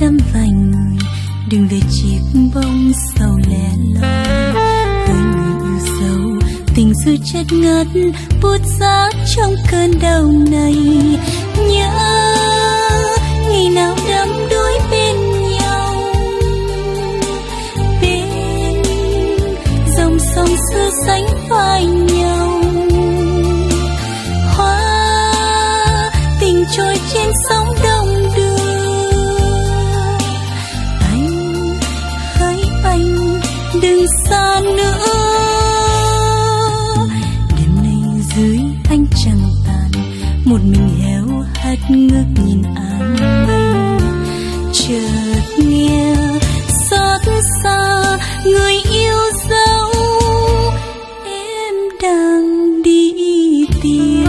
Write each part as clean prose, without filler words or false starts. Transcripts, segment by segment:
đắm vài người, đừng về chiếc bóng sầu lẻ loi. Với người yêu dấu, tình dư chất ngất, bút giá trong cơn đau này. Nhớ ngày nào đắm đuối bên nhau, bên dòng sông xưa sánh vai nhau. Hoa tình trôi trên sóng đông đưa, anh hỡi anh đừng xa nữa. Đêm nay dưới ánh trăng tàn, một mình héo hắt ngước nhìn áng mây. Chợt nghe xót xa người yêu dấu, em đang đi tìm.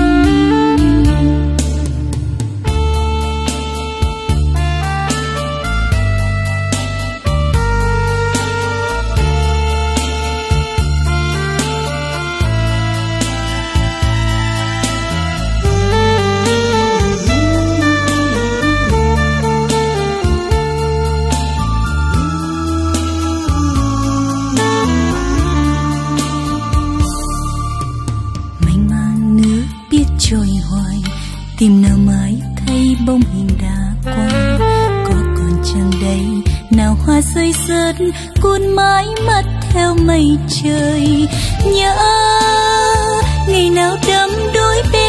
Trôi hoài tìm nào mãi thấy bóng hình đã qua, có còn chăng đây nào hoa rơi rớt cuốn mãi mất theo mây trời. Nhớ ngày nào đắm đuối bên